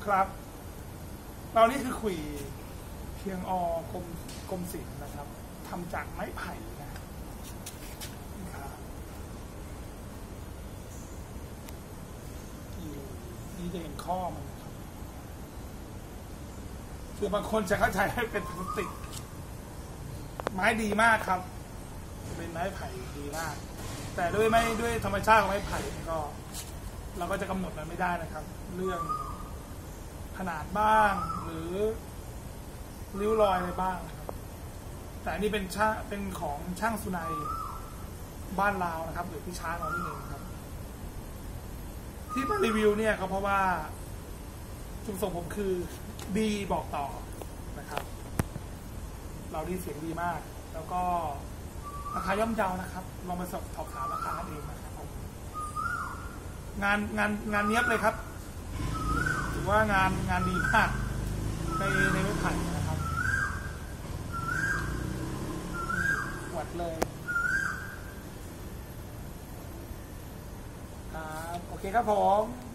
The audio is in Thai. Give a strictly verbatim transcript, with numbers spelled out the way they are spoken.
ครับเรานี่คือขุยเพียงอกรมกรมศิลป์นะครับทำจากไม้ไผ่นะครับนี่จะเห็นข้อมันครับคือบางคนจะเข้าใจให้เป็นพลาสติกไม้ดีมากครับเป็นไม้ไผ่ดีมากแต่ด้วยไม่ด้วยธรรมชาติของไม้ไผ่ก็เราก็จะกำหนดมันไม่ได้นะครับ เรื่องขนาดบ้างหรือริ้วรอยอะไรบ้างนะครับแต่อันนี้เป็นช่างเป็นของช่างสุนัยบ้านลาวนะครับหรือพี่ช้างเรานี่เองครับที่มารีวิวเนี่ยก็เพราะว่าจุดประสงค์ผมคือดีบอกต่อนะครับเราดีเสียงดีมากแล้วก็ราคาย่อมเยานะครับลองมาสอบถามราคาเองนะครับผมงานงานงานเนี้ยบเลยครับถือว่างานงานดีมากในในไม้ไผ่นะครับหวดเลยครับโอเคครับผม